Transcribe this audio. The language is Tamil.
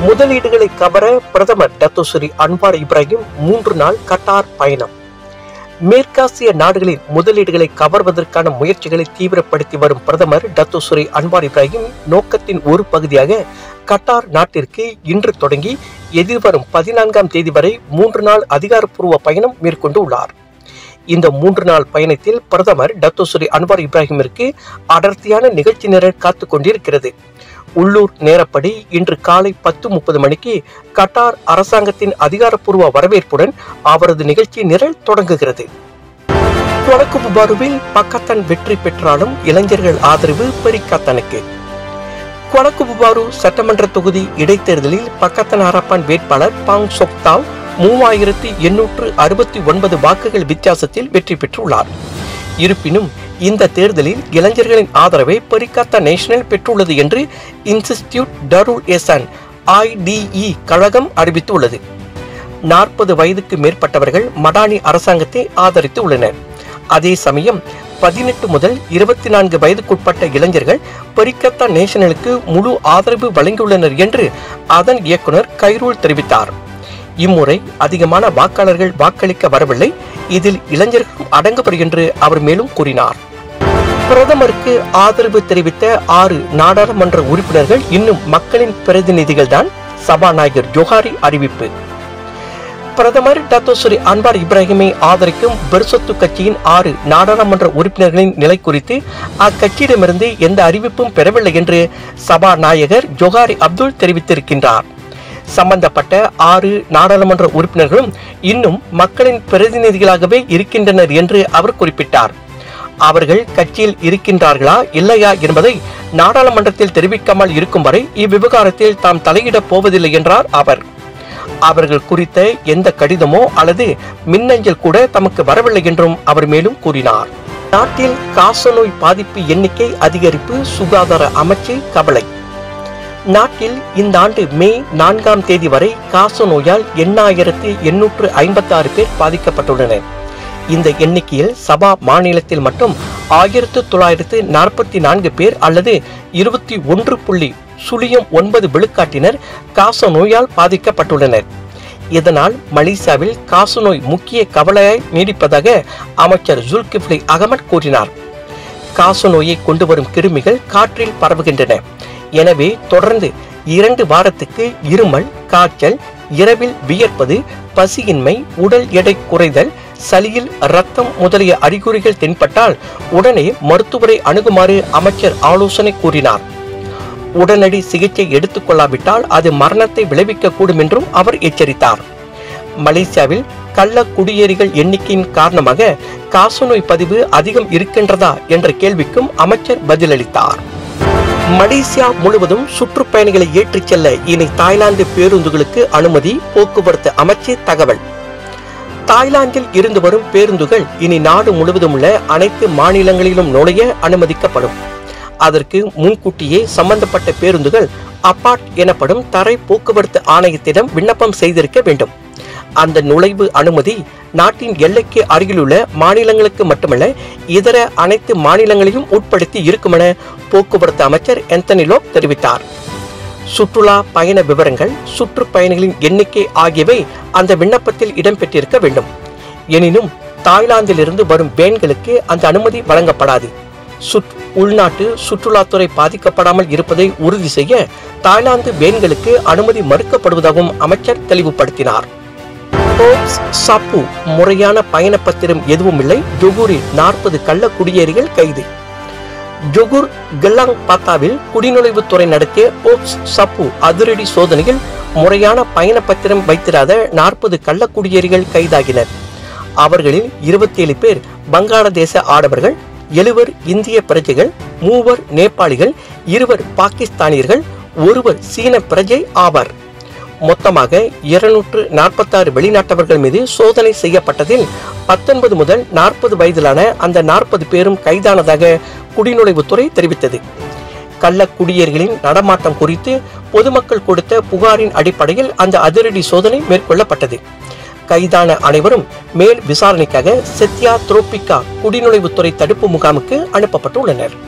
முதலீடுகளை கவர பிரதமர் டத்தோஸ்ரீ அன்வார் இப்ராஹிம் 3 நாள் கட்டார் பயணம். மேற்காசிய நாடுகளின் முதலீடுகளை கவர்வதற்கான முயற்சிகளை தீவிரப்படுத்தி வரும் பிரதமர் டத்தோஸ்ரீ அன்வார் இப்ராஹிம் நோக்கத்தின் ஒரு பகுதியாக கட்டார் நாட்டிற்கு இன்று தொடங்கி எதிர்வரும் 14ஆம் தேதி வரை 3 நாள் அதிகாரப்பூர்வ பயணம் மேற்கொண்டு உள்ளார். இந்த 3 நாள் பயணத்தில் பிரதமர் டத்தோஸ்ரீ அன்வார் இப்ராஹிமிற்கு அடர்த்தியான நிகழ்ச்சி நிரல் காத்துக் கொண்டிருக்கிறது. உள்ளூர் நேரப்படி இன்று காலை 10:30 மணிக்கு கட்டார் அரசாங்கத்தின் அதிகாரப்பூர்வ வரவேற்புடன் அவரது நிகழ்ச்சி நிரல் தொடங்குகிறது. கொலக்கு புபாருவில் பக்கத்தான் வெற்றி பெற்றாலும் இளைஞர்கள் ஆதரவு பெரிக்காத்தானுக்கு. கொலக்கு புபாரு சட்டமன்ற தொகுதி இடைத்தேர்தலில் பக்கத்தான் ஹராப்பான் வேட்பாளர் பாங் சொக்தாவ் 3869 வாக்குகள் வித்தியாசத்தில் வெற்றி பெற்றுள்ளார். இருப்பினும் இந்த தேர்தலில் இளைஞர்களின் ஆதரவை பெரிக்காத்தா நேஷனல் பெற்றுள்ளது என்று இன்ஸ்டிடியூட் டருல் எசான் IDE கழகம் அறிவித்துள்ளது. 40 வயதுக்கு மேற்பட்டவர்கள் மடானி அரசாங்கத்தை ஆதரித்து உள்ளனர். அதே சமயம் 18 முதல் 24 வயதுக்குட்பட்ட இளைஞர்கள் பெரிக்காத்தா நேஷனலுக்கு முழு ஆதரவு வழங்கியுள்ளனர் என்று அதன் இயக்குனர் கைரூல் தெரிவித்தார். இம்முறை அதிகமான வாக்காளர்கள் வாக்களிக்க வரவில்லை, இதில் இளைஞர்களும் அடங்குவர் என்று அவர் மேலும் கூறினார். பிரதமருக்கு ஆதரவு தெரிவித்த 6 நாடாளுமன்ற உறுப்பினர்கள் இன்னும் மக்களின் பிரதிநிதிகள் தான், சபாநாயகர் ஜோஹாரி அறிவிப்பு. பிரதமர் டத்தோஸ்ரீ அன்வார் இப்ராஹிமை ஆதரிக்கும் பெர்சத்து கட்சியின் 6 நாடாளுமன்ற உறுப்பினர்களின் நிலை குறித்து அக்கட்சியிடமிருந்து எந்த அறிவிப்பும் பெறவில்லை என்று சபாநாயகர் ஜோஹாரி அப்துல் தெரிவித்திருக்கின்றார். சம்பந்தப்பட்ட 6 நாடாளுமன்ற உறுப்பினர்களும் இன்னும் மக்களின் பிரதிநிதிகளாகவே இருக்கின்றனர் என்று அவர் குறிப்பிட்டார். அவர்கள் கட்சியில் இருக்கின்றார்களா இல்லையா என்பதை நாடாளுமன்றத்தில் தெரிவிக்காமல் இருக்கும் வரை இவ்விவகாரத்தில் தாம் தலையிடப் போவதில்லை என்றார் அவர். அவர்கள் குறித்த எந்த கடிதமோ அல்லது மின்னஞ்சல் கூட தமக்கு வரவில்லை என்றும் அவர் மேலும் கூறினார். நாட்டில் காசநோய் பாதிப்பு எண்ணிக்கை அதிகரிப்பு, சுகாதார அமைச்சு கவலை. நாட்டில் இந்த ஆண்டு மே 4ஆம் தேதி வரை காசநோயால் 8856 பேர் பாதிக்கப்பட்டுள்ளனர். இந்த எண்ணிக்கையில் சபா மாநிலத்தில் மட்டும் 1944 பேர் அல்லது 21.09 விழுக்காட்டினர் காசநோயால் பாதிக்கப்பட்டுள்ளனர். இதனால் மலேசியாவில் காசநோய் முக்கிய கவலையாய் நீடிப்பதாக அமைச்சர் ஜுல்கிஃப்லி அகமது கூறினார். காசநோயை கொண்டு வரும் கிருமிகள் காற்றில் பரவுகின்றன. எனவே தொடர்ந்து 2 வாரத்துக்கு இருமல், காய்ச்சல், இரவில் வியர்ப்பது, பசியின்மை, உடல் எடை குறைதல், சளியில் இரத்தம் முதலிய அறிகுறிகள் தென்பட்டால் உடனே மருத்துவரை அணுகுமாறு அமைச்சர் ஆலோசனை கூறினார். உடனடி சிகிச்சை எடுத்துக் கொள்ளாவிட்டால் அது மரணத்தை விளைவிக்க கூடும் என்றும் அவர் எச்சரித்தார். மலேசியாவில் கள்ள குடியேறிகள் எண்ணிக்கையின் காரணமாக காசநோய் பதிவு அதிகம் இருக்கின்றதா என்ற கேள்விக்கும் அமைச்சர் பதிலளித்தார். மலேசியா முழுவதும் சுற்றுப்பயணிகளை ஏற்றிச் செல்ல இனி தாய்லாந்து பேருந்துகளுக்கு அனுமதி, போக்குவரத்து அமைச்சு தகவல். தாய்லாந்தில் இருந்து வரும் பேருந்துகள் இனி நாடு முழுவதும் உள்ள அனைத்து மாநிலங்களிலும் நுழைய அனுமதிக்கப்படும். அதற்கு முன்கூட்டியே சம்பந்தப்பட்ட பேருந்துகள் அபார்ட் எனப்படும் தரை போக்குவரத்து ஆணையத்திடம் விண்ணப்பம் செய்திருக்க வேண்டும். அந்த நுழைவு அனுமதி நாட்டின் எல்லைக்கு அருகிலுள்ள மாநிலங்களுக்கு மட்டுமல்ல, இதர அனைத்து மாநிலங்களையும் உட்படுத்தி இருக்கும் என போக்குவரத்து அமைச்சர் ஆந்தனி லோப் தெரிவித்தார். சுற்றுலா பயண விவரங்கள், சுற்றுப்பயணிகளின் எண்ணிக்கை ஆகியவை அந்த விண்ணப்பத்தில் இடம்பெற்றிருக்க வேண்டும். எனினும் தாய்லாந்திலிருந்து வரும் வேன்களுக்கு அந்த அனுமதி வழங்கப்படாது. உள்நாட்டு சுற்றுலாத்துறை பாதிக்கப்படாமல் இருப்பதை உறுதி செய்ய தாய்லாந்து வேன்களுக்கு அனுமதி மறுக்கப்படுவதாகவும் அமைச்சர் தெளிவுபடுத்தினார். சாப்பு முறையான பயணப்பத்திரம் எதுவும் இல்லை, ஜொகூரில் 40 கள்ள குடியேறிகள் கைது. ஜொகூர் கெல்லாங் பாத்தாவில் குடிநுழைவுத்துறை நடத்திய சாப்பு அதிரடி சோதனையில் முறையான பயணப்பத்திரம் வைத்திராத 40 கள்ள குடியேறிகள் கைதாகினர். அவர்களில் 27 பேர் வங்காளதேச ஆடவர்கள், 7 இந்திய பிரஜைகள், 3 நேபாளிகள், 2 பாகிஸ்தானியர்கள், 1 சீன பிரஜை ஆவார். மொத்தமாக 246 வெளிநாட்டவர்கள் மீது சோதனை செய்யப்பட்டதில் 19 முதல் 40 வயதிலான அந்த 40 பேரும் கைதானதாக குடிநுழைவுத்துறை தெரிவித்தது. கள்ள குடியேறிகளின் நடமாட்டம் குறித்து பொதுமக்கள் கொடுத்த புகாரின் அடிப்படையில் அந்த அதிரடி சோதனை மேற்கொள்ளப்பட்டது. கைதான அனைவரும் மேல் விசாரணைக்காக செத்யா த்ரோபிகா குடிநுழைவுத்துறை தடுப்பு முகாமுக்கு அனுப்பப்பட்டுள்ளனர்.